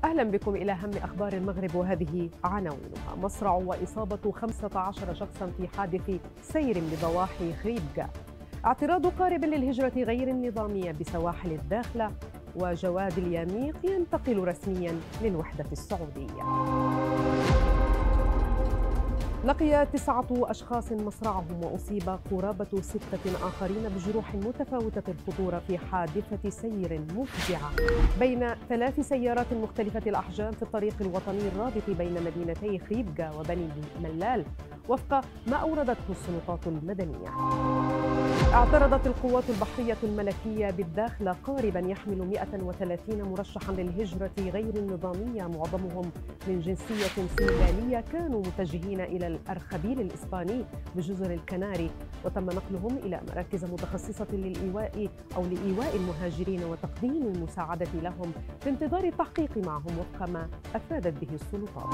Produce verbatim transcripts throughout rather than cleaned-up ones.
أهلا بكم إلى أهم أخبار المغرب وهذه عناوينها. مصرع وإصابة خمسة عشر شخصا في حادث سير بضواحي خريبكا. اعتراض قارب للهجرة غير النظامية بسواحل الداخلة. وجواد اليميق ينتقل رسميا للوحدة السعودية. لقي تسعة أشخاص مصرعهم وأصيب قرابة ستة آخرين بجروح متفاوتة الخطورة في حادثة سير مفجعة بين ثلاث سيارات مختلفة الأحجام في الطريق الوطني الرابط بين مدينتي خريبكا وبني ملال وفق ما أوردته السلطات المدنية. اعترضت القوات البحرية الملكية بالداخلة قاربا يحمل مئة وثلاثين مرشحا للهجرة غير النظامية معظمهم من جنسية سنغالية كانوا متجهين إلى الأرخبيل الإسباني بجزر الكناري، وتم نقلهم إلى مراكز متخصصة للإيواء أو لإيواء المهاجرين وتقديم المساعدة لهم في انتظار التحقيق معهم وفق ما أفادت به السلطات.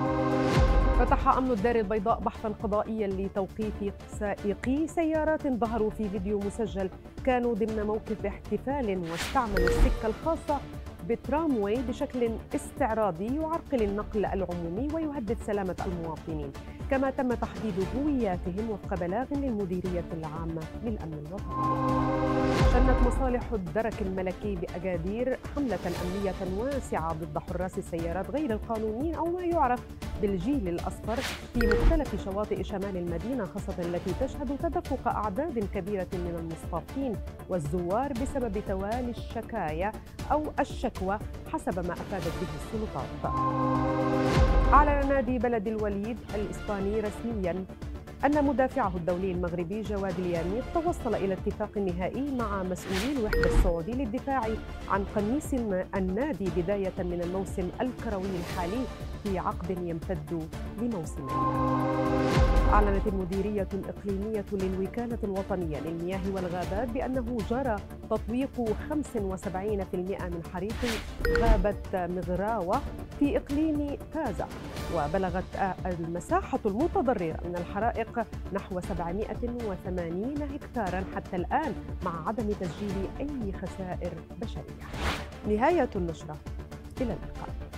فتح أمن الدار البيضاء بحثا قضائيا لتوقيف سائقي سيارات ظهروا في فيديو مسجل كانوا ضمن موقف احتفال واستعملوا السكة الخاصة بترامواي بشكل استعراضي يعرقل النقل العمومي ويهدد سلامة المواطنين، كما تم تحديد هوياتهم وفق بلاغ للمديرية العامة للأمن الوطني. شنت مصالح الدرك الملكي بأكادير حملة أمنية واسعة ضد حراس السيارات غير القانونيين أو ما يعرف بالجيل الأصفر في مختلف شواطئ شمال المدينة، خاصة التي تشهد تدفق أعداد كبيرة من المصطافين والزوار بسبب توالي الشكايا أو الشكوى حسب ما أفادت به السلطات. أعلن نادي بلد الوليد الإسباني رسمياً أن مدافعه الدولي المغربي جواد اليميق توصل إلى اتفاق نهائي مع مسؤولي الوحدة السعودي للدفاع عن قميص النادي بداية من الموسم الكروي الحالي في عقد يمتد لموسمين. أعلنت المديرية الإقليمية للوكالة الوطنية للمياه والغابات بأنه جرى تطويق خمسة وسبعين بالمئة من حريق غابة مغراوة في إقليم تازة، وبلغت المساحة المتضررة من الحرائق نحو سبعمئة وثمانين هكتارا حتى الآن مع عدم تسجيل أي خسائر بشرية. نهاية النشرة، إلى اللقاء.